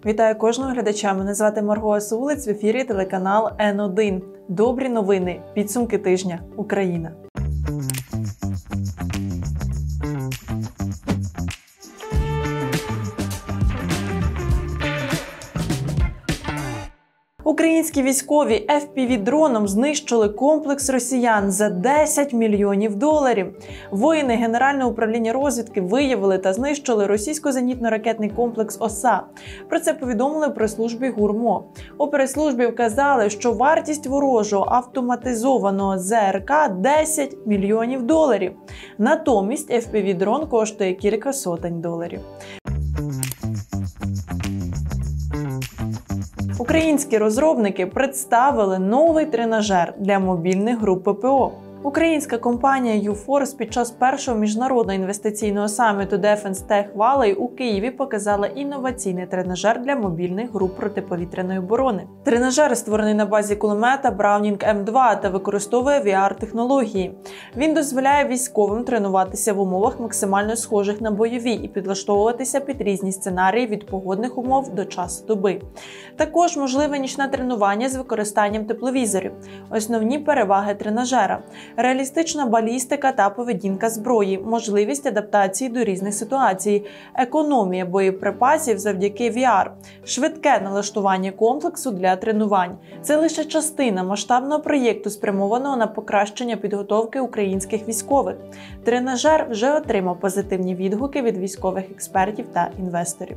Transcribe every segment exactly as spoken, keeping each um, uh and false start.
Вітаю кожного глядача. Мене звати Марго Асулець, в ефірі телеканал Ен один. Добрі новини. Підсумки тижня. Україна. Українські військові еф пі ві-дроном знищили комплекс росіян за десять мільйонів доларів. Воїни Генерального управління розвідки виявили та знищили російсько-зенітно-ракетний комплекс ОСА. Про це повідомили в прес-службі ГУРМО. У прес-службі вказали, що вартість ворожого автоматизованого зет ер ка – десять мільйонів доларів. Натомість еф пі ві-дрон коштує кілька сотень доларів. Українські розробники представили новий тренажер для мобільних груп пе пе о. Українська компанія ю форс під час першого міжнародного інвестиційного саміту Defense Tech Valley у Києві показала інноваційний тренажер для мобільних груп протиповітряної оборони. Тренажер створений на базі кулемета Браунінг ем два та використовує ві ар-технології. Він дозволяє військовим тренуватися в умовах максимально схожих на бойові і підлаштовуватися під різні сценарії від погодних умов до часу доби. Також можливе нічне тренування з використанням тепловізорів. Основні переваги тренажера – реалістична балістика та поведінка зброї, можливість адаптації до різних ситуацій, економія боєприпасів завдяки ві ар, швидке налаштування комплексу для тренувань. Це лише частина масштабного проєкту, спрямованого на покращення підготовки українських військових. Тренажер вже отримав позитивні відгуки від військових експертів та інвесторів.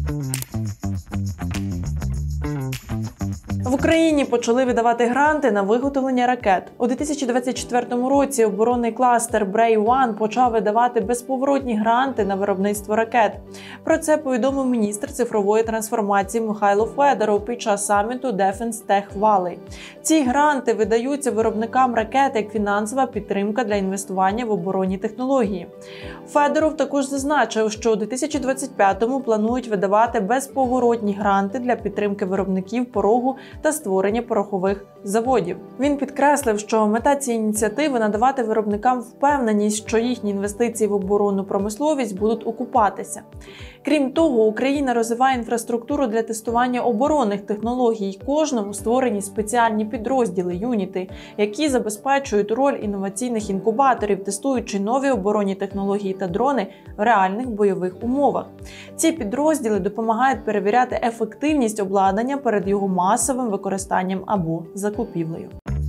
В Україні почали видавати гранти на виготовлення ракет. У дві тисячі двадцять четвертому році оборонний кластер Брей Ван почав видавати безповоротні гранти на виробництво ракет. Про це повідомив міністр цифрової трансформації Михайло Федоров під час саміту Defense Tech Valley. Ці гранти видаються виробникам ракет як фінансова підтримка для інвестування в оборонні технології. Федоров також зазначив, що у дві тисячі двадцять п'ятому планують видавати безповоротні гранти для підтримки виробників порогу та створення порохових заводів. Він підкреслив, що мета цієї ініціативи – надавати виробникам впевненість, що їхні інвестиції в оборонну промисловість будуть окупатися. Крім того, Україна розвиває інфраструктуру для тестування оборонних технологій. Кожному створені спеціальні підрозділи, юніти, які забезпечують роль інноваційних інкубаторів, тестуючи нові оборонні технології та дрони в реальних бойових умовах. Ці підрозділи допомагають перевіряти ефективність обладнання перед його масовим використанням або закупівлею.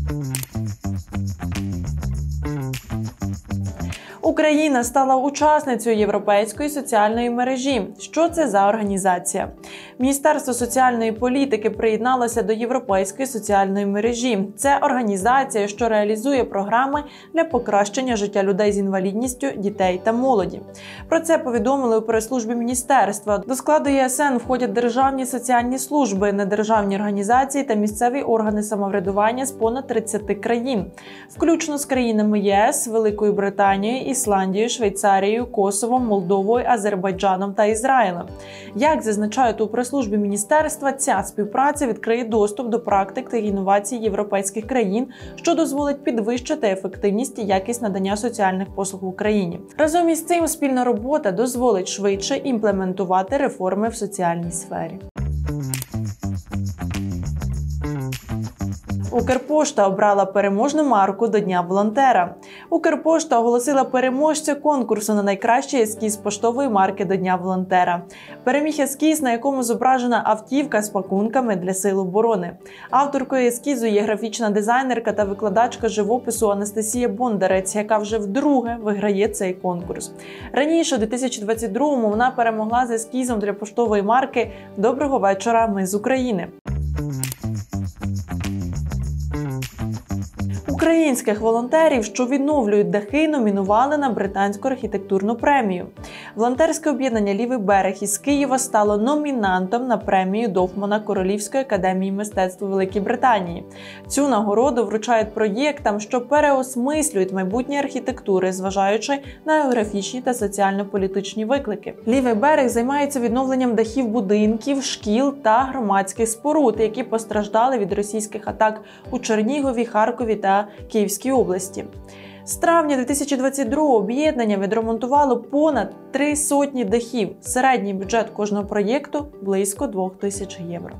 Україна стала учасницею Європейської соціальної мережі. Що це за організація? Міністерство соціальної політики приєдналося до Європейської соціальної мережі. Це організація, що реалізує програми для покращення життя людей з інвалідністю, дітей та молоді. Про це повідомили у прес-службі міністерства. До складу є ес ен входять державні соціальні служби, недержавні організації та місцеві органи самоврядування з понад тридцяти країн, включно з країнами є ес, Великою Британією, Ісландією, Швейцарією, Косовом, Молдовою, Азербайджаном та Ізраїлем. Як зазначають у прес-службі міністерства, ця співпраця відкриє доступ до практик та інновацій європейських країн, що дозволить підвищити ефективність і якість надання соціальних послуг в Україні. Разом із цим спільна робота дозволить швидше імплементувати реформи в соціальній сфері. Укрпошта обрала переможну марку до Дня волонтера. Укрпошта оголосила переможця конкурсу на найкращий ескіз поштової марки до Дня волонтера. Переміг ескіз, на якому зображена автівка з пакунками для сил оборони. Авторкою ескізу є графічна дизайнерка та викладачка живопису Анастасія Бондарець, яка вже вдруге виграє цей конкурс. Раніше, у дві тисячі двадцять другому, вона перемогла з ескізом для поштової марки «Доброго вечора, ми з України». Українських волонтерів, що відновлюють дахи, номінували на британську архітектурну премію. Волонтерське об'єднання «Лівий берег» із Києва стало номінантом на премію Дофмана Королівської академії мистецтв у Великій Британії. Цю нагороду вручають проєктам, що переосмислюють майбутнє архітектури, зважаючи на географічні та соціально-політичні виклики. «Лівий берег» займається відновленням дахів будинків, шкіл та громадських споруд, які постраждали від російських атак у Чернігові, Харкові та Київській області. З травня дві тисячі двадцять другого об'єднання відремонтувало понад три сотні дахів. Середній бюджет кожного проєкту – близько двох тисяч євро.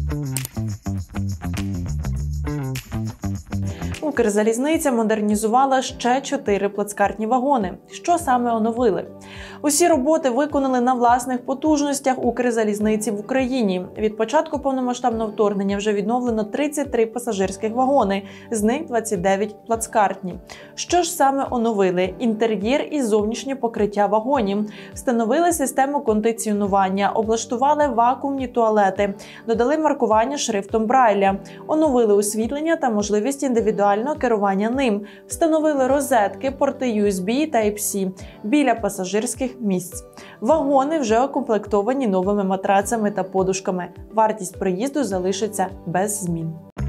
Укрзалізниця модернізувала ще чотири плацкартні вагони. Що саме оновили? Усі роботи виконали на власних потужностях Укрзалізниці в Україні. Від початку повномасштабного вторгнення вже відновлено тридцять три пасажирських вагони, з них двадцять дев'ять плацкартні. Що ж саме оновили? Інтер'єр і зовнішнє покриття вагонів. Встановили систему кондиціонування, облаштували вакуумні туалети, додали маркування шрифтом Брайля, оновили освітлення та можливість індивідуального керування ним, встановили розетки, порти ю ес бі та Type-C біля пасажирських місць. Вагони вже укомплектовані новими матрацами та подушками. Вартість проїзду залишиться без змін.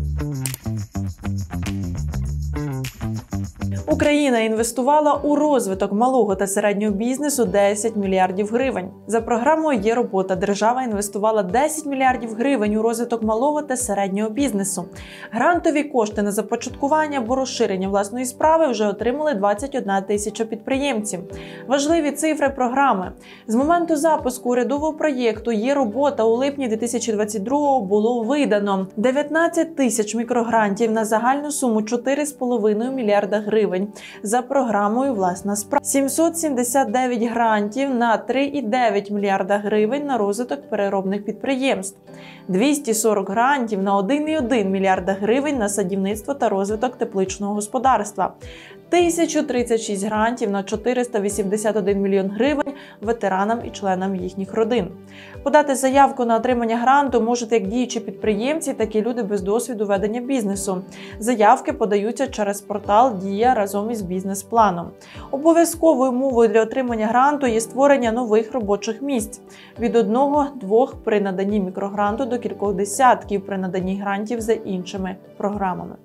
Україна інвестувала у розвиток малого та середнього бізнесу десять мільярдів гривень. За програмою «Є робота» держава інвестувала десять мільярдів гривень у розвиток малого та середнього бізнесу. Грантові кошти на започаткування або розширення власної справи вже отримали двадцять одна тисяча підприємців. Важливі цифри програми. З моменту запуску урядового проєкту «Є робота» у липні дві тисячі двадцять другого було видано дев'ятнадцять тисяч мікрогрантів на загальну суму чотири з половиною мільярда гривень. За програмою «Власна справа». сімсот сімдесят дев'ять грантів на три цілих дев'ять мільярда гривень на розвиток переробних підприємств. двісті сорок грантів на один цілих один мільярда гривень на садівництво та розвиток тепличного господарства. тисяча тридцять шість грантів на чотириста вісімдесят один мільйон гривень ветеранам і членам їхніх родин. Подати заявку на отримання гранту можуть як діючі підприємці, так і люди без досвіду ведення бізнесу. Заявки подаються через портал «Дія» разом із бізнес-планом. Обов'язковою умовою для отримання гранту є створення нових робочих місць. Від одного-двох при наданні мікрогранту до кількох десятків при наданні грантів за іншими програмами.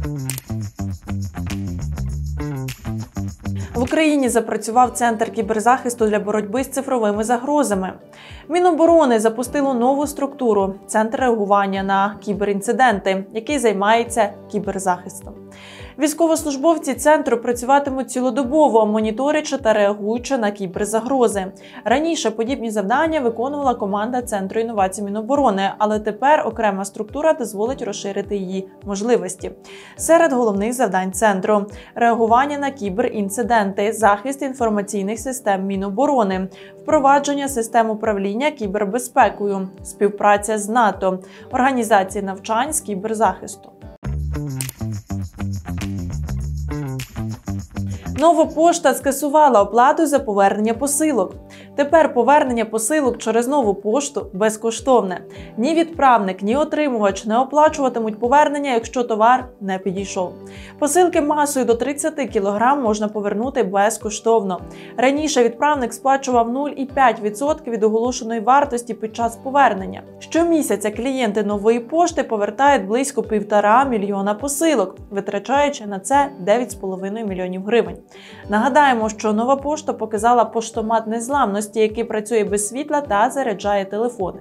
В Україні запрацював Центр кіберзахисту для боротьби з цифровими загрозами. Міноборони запустило нову структуру – Центр реагування на кіберінциденти, який займається кіберзахистом. Військовослужбовці центру працюватимуть цілодобово, моніторячи та реагуючи на кіберзагрози. Раніше подібні завдання виконувала команда Центру інновацій Міноборони, але тепер окрема структура дозволить розширити її можливості. Серед головних завдань центру – реагування на кіберінциденти, захист інформаційних систем Міноборони, впровадження систем управління кібербезпекою, співпраця з НАТО, організація навчань з кіберзахисту. Нова пошта скасувала оплату за повернення посилок. Тепер повернення посилок через нову пошту безкоштовне. Ні відправник, ні отримувач не оплачуватимуть повернення, якщо товар не підійшов. Посилки масою до тридцяти кілограм можна повернути безкоштовно. Раніше відправник сплачував нуль цілих п'ять десятих відсотка від оголошеної вартості під час повернення. Щомісяця клієнти нової пошти повертають близько півтора мільйона посилок, витрачаючи на це дев'ять з половиною мільйонів гривень. Нагадаємо, що нова пошта показала поштомат незламності, який працює без світла та заряджає телефони.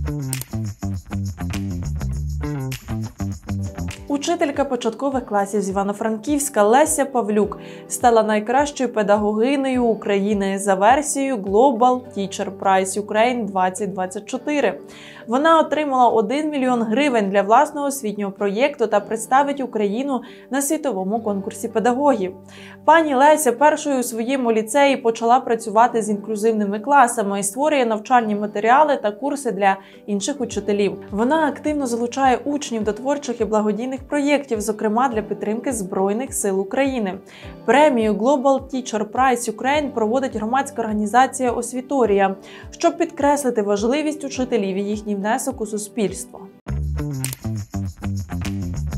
Учителька початкових класів з Івано-Франківська Леся Павлюк стала найкращою педагогинею України за версією Global Teacher Prize Ukraine двадцять двадцять чотири. Вона отримала один мільйон гривень для власного освітнього проєкту та представить Україну на світовому конкурсі педагогів. Пані Леся першою у своєму ліцеї почала працювати з інклюзивними класами і створює навчальні матеріали та курси для інших учителів. Вона активно залучає учнів до творчих і благодійних проєктів, зокрема для підтримки Збройних сил України. Премію Global Teacher Prize Ukraine проводить громадська організація «Освіторія», щоб підкреслити важливість учителів і їхній внесок у суспільство.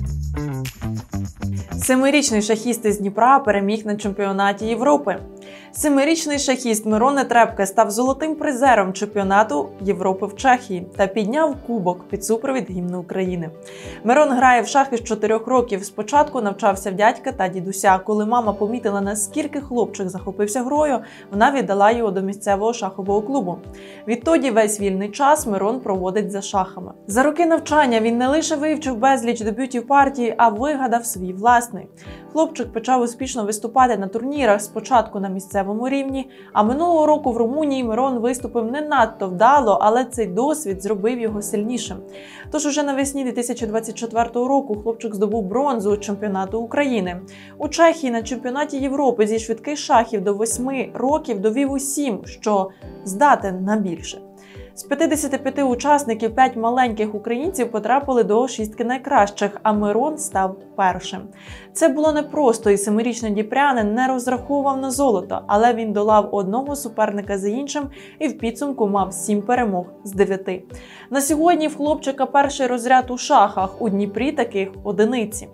Семирічний шахіст із Дніпра переміг на чемпіонаті Європи. Семирічний шахіст Мирон Нетребко став золотим призером чемпіонату Європи в Чехії та підняв кубок під супровід гімну України. Мирон грає в шахи з чотирьох років. Спочатку навчався в дядька та дідуся. Коли мама помітила, наскільки хлопчик захопився грою, вона віддала його до місцевого шахового клубу. Відтоді весь вільний час Мирон проводить за шахами. За роки навчання він не лише вивчив безліч дебютів партії, а вигадав свій власний. Хлопчик почав успішно виступати на турнірах, спочатку на місцевому рівні, а минулого року в Румунії Мирон виступив не надто вдало, але цей досвід зробив його сильнішим. Тож уже навесні дві тисячі двадцять четвертого року хлопчик здобув бронзу у чемпіонату України. У Чехії на чемпіонаті Європи зі швидких шахів до восьми років довів усім, що здатен на більше. З п'ятдесяти п'яти учасників п'ять маленьких українців потрапили до шістки найкращих, а Мирон став першим. Це було непросто, і семирічний дніпрянин не розраховував на золото, але він долав одного суперника за іншим і в підсумку мав сім перемог з дев'яти. На сьогодні в хлопчика перший розряд у шахах, у Дніпрі таких одиниці.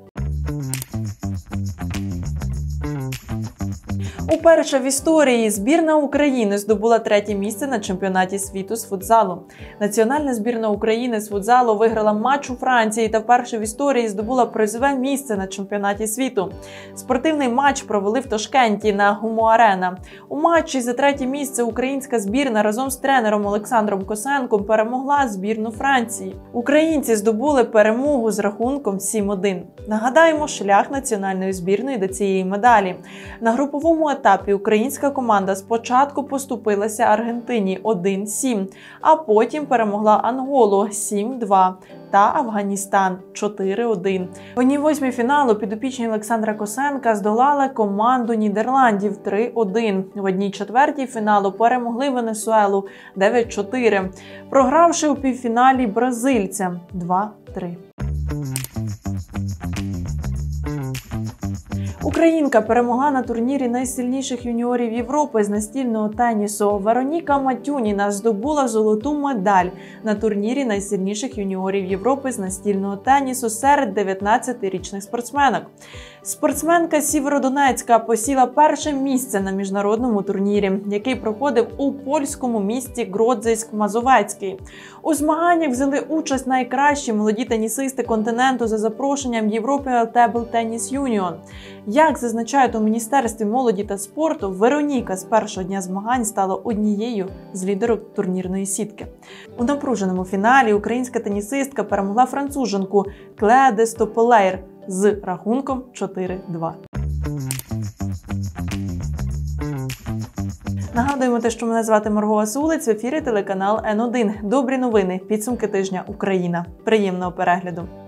Уперше в історії збірна України здобула третє місце на чемпіонаті світу з футзалу. Національна збірна України з футзалу виграла матч у Франції та вперше в історії здобула призове місце на чемпіонаті світу. Спортивний матч провели в Ташкенті на Гуму-Арена. У матчі за третє місце українська збірна разом з тренером Олександром Косенком перемогла збірну Франції. Українці здобули перемогу з рахунком сім один. Нагадаємо, шлях національної збірної до цієї медалі. На груповому етапі українська команда спочатку поступилася Аргентині один сім, а потім перемогла Анголу сім два та Афганістан чотири один. В одній восьмій фіналу підопічні Олександра Косенка здолали команду Нідерландів три один. В одній четвертій фіналу перемогли Венесуелу дев'ять чотири, програвши у півфіналі бразильцям два три. Українка перемогла на турнірі найсильніших юніорів Європи з настільного тенісу. Вероніка Матюніна здобула золоту медаль на турнірі найсильніших юніорів Європи з настільного тенісу серед дев'ятнадцятирічних спортсменок. Спортсменка з Сєвєродонецька посіла перше місце на міжнародному турнірі, який проходив у польському місті Гродзейськ-Мазовецький. У змаганнях взяли участь найкращі молоді тенісисти континенту за запрошенням European Table Tennis Union. Як зазначають у Міністерстві молоді та спорту, Вероніка з першого дня змагань стала однією з лідерок турнірної сітки. У напруженому фіналі українська тенісистка перемогла француженку Клеа де Стополейр з рахунком чотири два. Нагадуємо те, що мене звати Марго Асулець, в ефірі телеканал Ен один. Добрі новини, підсумки тижня Україна. Приємного перегляду!